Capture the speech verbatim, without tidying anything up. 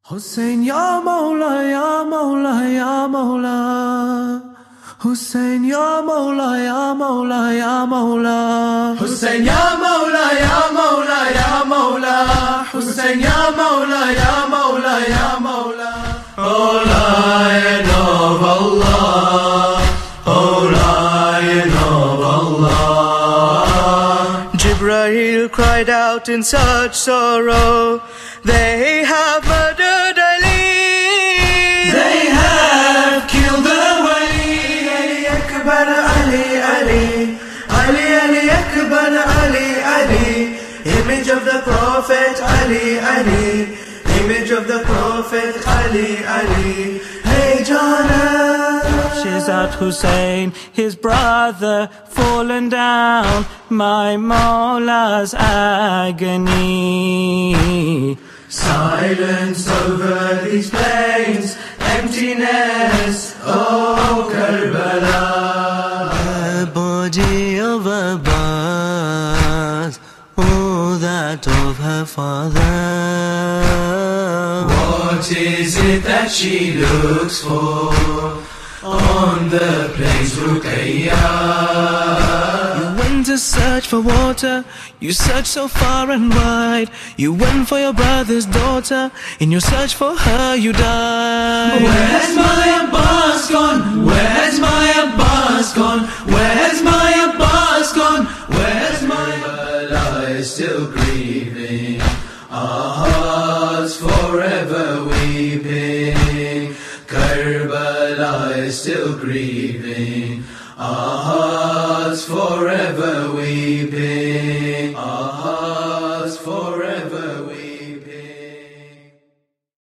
Hussein ya Mawla, ya Mawla, ya Mawla. Hussein ya Mawla, ya Mawla, ya Mawla. Hussein ya Mawla, ya Mawla, ya Mawla. Hussein ya Mawla, ya Mawla, ya Mawla. O Lion of Allah, O Lion of Allah. Jibreel cried out in such sorrow, they have murdered Ali. They have killed the Wali. Ali Akbar, Ali, Ali. Ali, Ali Akbar, Ali, Ali. Image of the Prophet, Ali, Ali. Image of the Prophet, Ali, Ali. Hey Jana, Shehzad Hussein, his brother, fallen down, my Mawla's agony. Silence over these plains, emptiness, oh Karbala. The body of Abbas, oh that of her father. What is it that she looks for on the plains Ruqayya? You went to search for water, you searched so far and wide. You went for your brother's daughter, in your search for her you died. Where's my Abbas gone? Where's my Abbas gone? Where's my Abbas gone? Where's my Karbala is still grieving, our hearts forever weeping. Karbala is still grieving, our hearts forever weeping. Our